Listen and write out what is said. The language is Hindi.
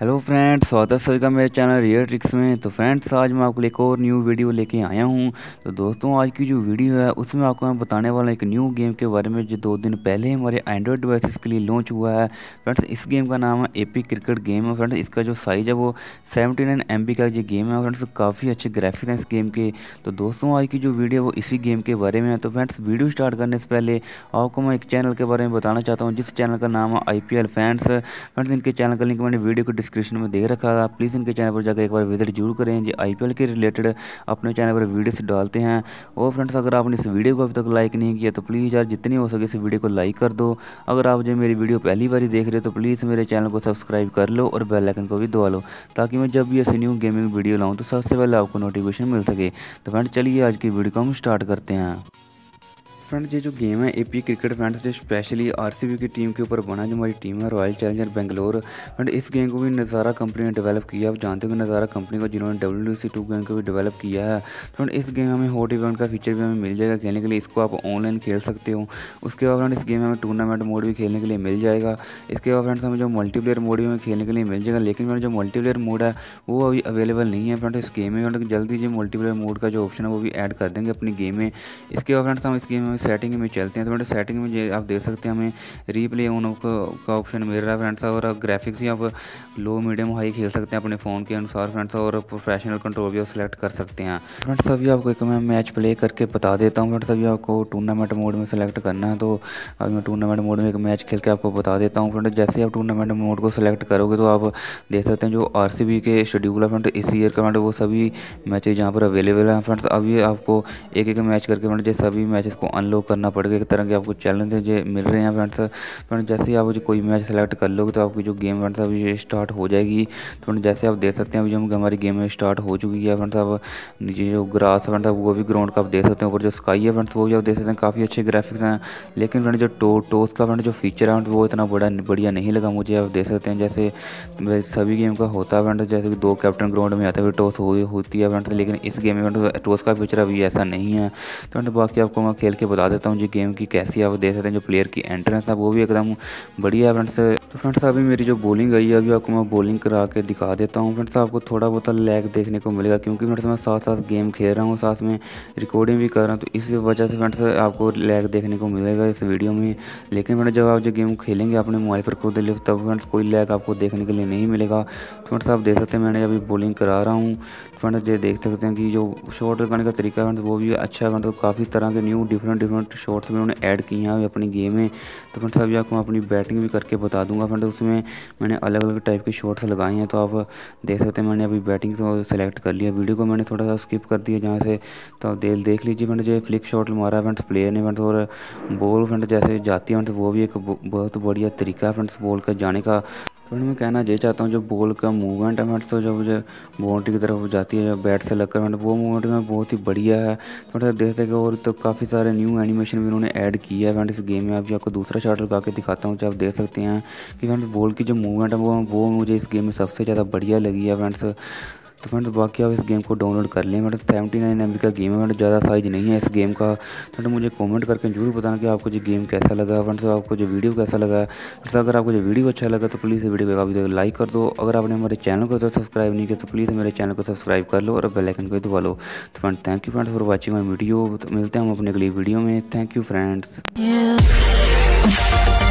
हेलो फ्रेंड्स, स्वागत है सभी का मेरे चैनल रियल ट्रिक्स में। तो फ्रेंड्स, आज मैं आपको एक और न्यू वीडियो लेके आया हूँ। तो दोस्तों, आज की जो वीडियो है उसमें आपको मैं बताने वाला एक न्यू गेम के बारे में जो 2 दिन पहले हमारे एंड्रॉयड डिवाइसेस के लिए लॉन्च हुआ है। फ्रेंड्स, इस गेम का नाम है एपिक क्रिकेट गेम है। फ्रेंड्स, इसका जो साइज़ है वो 79 MB का ये गेम है। फ्रेंड्स, काफ़ी अच्छे ग्राफिक्स हैं इस गेम के। तो दोस्तों, आज की जो वीडियो है वो इसी गेम के बारे में है। तो फ्रेंड्स, वीडियो स्टार्ट करने से पहले आपको मैं एक चैनल के बारे में बताना चाहता हूँ, जिस चैनल का नाम है IPL फैंस। फ्रेंड्स, इनके चैनल का लिंक मैंने वीडियो को डिस्क्रिप्शन में दे रखा है। प्लीज़ इनके चैनल पर जाकर एक बार विजिट जरूर करें। जी IPL के रिलेटेड अपने चैनल पर वीडियोस डालते हैं। और फ्रेंड्स, अगर आपने इस वीडियो को अभी तक लाइक नहीं किया तो प्लीज़ यार जितनी हो सके इस वीडियो को लाइक कर दो। अगर आप जो मेरी वीडियो पहली बार देख रहे हो तो प्लीज़ मेरे चैनल को सब्सक्राइब कर लो और बेल आइकन को भी दबा लो, ताकि मैं जब भी ऐसी न्यू गेमिंग वीडियो लाऊँ तो सबसे पहले आपको नोटिफिकेशन मिल सके। तो फ्रेंड्स, चलिए आज की वीडियो को हम स्टार्ट करते हैं। फ्रेंड्स, ये जो गेम है एपी क्रिकेट फ्रेंड्स, जो स्पेशली आरसीबी की टीम के ऊपर बना, जो हमारी टीम है रॉयल चैलेंजर बेंगलोर। फ्रेंड, इस गेम को भी नज़ारा कंपनी ने डेवलप किया। आप जानते हो कि नज़ारा कंपनी को, जिन्होंने WC2 गेम को भी डेवलप किया है। फ्रेंड, इस गेम में हमें हॉट इवेंट का फीचर भी हमें मिल जाएगा खेलने के लिए। इसको आप ऑनलाइन खेल सकते हो। उसके बाद फ्रेंड, इस गेम में हमें टूर्नामेंट मोड भी खेलने के लिए मिल जाएगा। इसके बाद फ्रेंड्स, हमें जो मल्टीप्लेयर मोड भी हमें खेलने के लिए मिल जाएगा। लेकिन फ्रेंड, जो मल्टीप्लेयर मोड है वो अभी अवेलेबल नहीं है फ्रेंड इस गेम में। फ्रेंड, जल्दी जो मल्टीप्लेयर मोड का जो ऑप्शन है वो भी ऐड कर देंगे अपनी गेम में। इसके बाद फ्रेंड्स, हम इस गेम में सेटिंग में चलते हैं। तो फ्रेंड्स, सेटिंग में ये आप देख सकते हैं हमें रीप्ले ऑन का ऑप्शन मिल रहा है फ्रेंड्स। और ग्राफिक्स ही आप लो मीडियम हाई खेल सकते हैं अपने फ़ोन के अनुसार फ्रेंड्स। और प्रोफेशनल कंट्रोल भी आप सेलेक्ट कर सकते हैं फ्रेंड्स। अभी आपको एक मैं मैच प्ले करके बता देता हूँ फ्रेंड्स। अभी आपको टूर्नामेंट मोड में सेलेक्ट करना है। तो अभी मैं टूर्नामेंट मोड में एक मैच खेल के आपको बता देता हूँ फ्रेंड्स। जैसे आप टूर्नामेंट मोड को सेलेक्ट करोगे तो आप देख सकते हैं जो RCB के शेड्यूल है फ्रेंड इस ईयर का फ्रेंड, वो सभी मैचेज यहाँ पर अवेलेबल हैं फ्रेंड्स। अभी आपको एक एक मैच करके फ्रेंड ये सभी मैचेस को अनलॉक करना पड़ेगा। एक तरह के आपको चैलेंज जो मिल रहे हैं फ्रेंड्स। फ्रेंड, जैसे ही आप जो कोई मैच सेलेक्ट कर लोगे तो आपकी जो गेम फ्रेंड्स अभी ये स्टार्ट हो जाएगी। तो जैसे आप देख सकते हैं अभी जो हमारी गेम स्टार्ट हो चुकी है फ्रेंड्स। अब नीचे जो ग्रास है फ्रेंड्स वो भी ग्राउंड का आप देख सकते हैं। ऊपर जो स्काई है फ्रेंड्स वो भी आप देख सकते हैं, काफ़ी अच्छे ग्राफिक्स हैं। लेकिन फ्रेंड, जो टॉस का फ्रेंड जो फीचर है वो इतना बढ़िया नहीं लगा मुझे। आप देख सकते हैं जैसे सभी गेम का होता है फ्रेंड, जैसे कि 2 कैप्टन ग्राउंड में आते हुए टॉस होती है फ्रेंड्स। लेकिन इस गेम में फ्रेंड टॉस का फीचर अभी ऐसा नहीं है। तो फ्रेंड, बाकी आपको मैं खेल के बता देता हूँ जी गेम की कैसी आप देख सकते हैं। जो प्लेयर की एंट्रेंस है वो भी एकदम बढ़िया है फ्रेंड्स। तो फ्रेंड्स, अभी मेरी जो बॉलिंग आई है अभी आपको मैं बॉलिंग करा के दिखा देता हूँ फ्रेंड्स। आपको थोड़ा बहुत लैग देखने को मिलेगा, क्योंकि फ्रेंड्स मैं साथ साथ गेम खेल रहा हूँ, साथ में रिकॉर्डिंग भी कर रहा हूँ। तो इस वजह से फ्रेंड्स आपको लैग देखने को मिलेगा इस वीडियो में। लेकिन फ्रेंड्स, जब आप जो गेम खेलेंगे अपने मोबाइल पर खुद तब फ्रेंड्स कोई लैग आपको देखने के लिए नहीं मिलेगा। फ्रेंड्स, आप देख सकते हैं मैंने अभी बॉलिंग करा रहा हूँ फ्रेंड्स। ये देख सकते हैं कि जो शॉट लगाने का तरीका है फ्रेंड्स वो भी अच्छा है फ्रेंड्स। काफ़ी तरह के न्यू डिफरेंट शॉट्स भी उन्होंने ऐड किए हैं अपनी गेम में। तो फ्रेंड्स, अभी आपको अपनी बैटिंग भी करके बता दूंगा फ्रेंड्स। उसमें मैंने अलग अलग टाइप के शॉट्स लगाए हैं। तो आप देख सकते हैं मैंने अभी बैटिंग से सेलेक्ट कर लिया। वीडियो को मैंने थोड़ा सा स्किप कर दिया जहाँ से, तो आप देख लीजिए फ्रेंड्स। जो फ्लिक शॉट मारा है फ्रेंड्स प्लेयर ने फ्रेंड्स, और बॉल फ्रेंड्स जैसे जाती है फ्रेंड्स वो भी एक बहुत बढ़िया तरीका है फ्रेंड्स बॉल का जाने का। फ्रेंड, मैं कहना ये चाहता हूँ जो बॉल का मूवमेंट है फ्रेंड्स, जब मुझे बाउंड्री की तरफ जाती है जब बैट से लगकर फ्रेंड, वो मूवमेंट में बहुत ही बढ़िया है फ्रेंड्स। देखते हैं और तो काफ़ी सारे न्यू एनिमेशन भी उन्होंने ऐड किया है फ्रेंड इस गेम में। अभी आपको दूसरा शॉट लगा के दिखाता हूँ, जब आप देख सकते हैं कि फ्रेंड्स बॉल की जो मूवमेंट है वो मुझे इस गेम में सबसे ज़्यादा बढ़िया लगी है फ्रेंड्स। तो फ्रेंड्स, बाकी आप इस गेम को डाउनलोड कर लें फ्रेंड्स। 79 MB का गेम है फ्रेंड्स, ज़्यादा साइज नहीं है इस गेम का। फ्रेंड्स, मुझे कमेंट करके जरूर बताना कि आपको जो गेम कैसा लगा फ्रेंड्स, आपको जो वीडियो कैसा लगा फ्रेंड्स। अगर आपको जो वीडियो अच्छा लगा तो प्लीज़ वीडियो को काफ़ी लाइक कर दो। अगर आपने हमारे चैनल को तो सब्सक्राइब नहीं किया तो प्लीज़ मेरे चैनल को सब्सक्राइब कर लो और बेल आइकन को दबा लो। तो friends, thank you friends for watching my video. तो मिलते हैं हम अपने अगली वीडियो में। Thank you friends.